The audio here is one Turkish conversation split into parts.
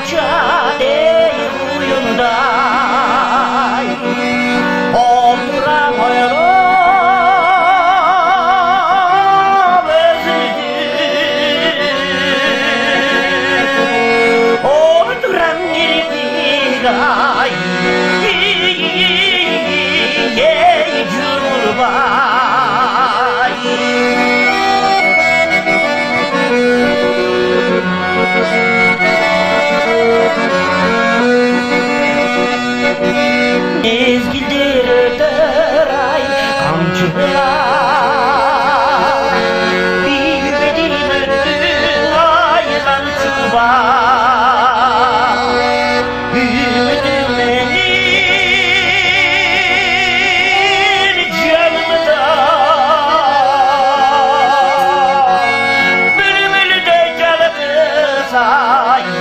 açan ey uyunday olduram oylap özüdüm olduram nirgay ey Cumhurbaşkanı ezgidir öter ay kamçılar bir bedin aylan çıkbar ümidim benim canımda bülbül de çalıp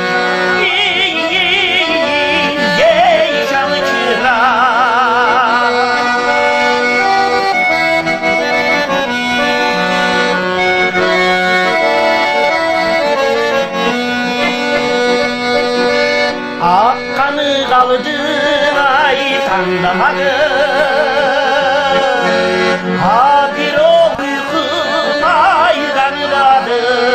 akkanı kaldı ay tanımadı ha bir o uykum ay kanmadı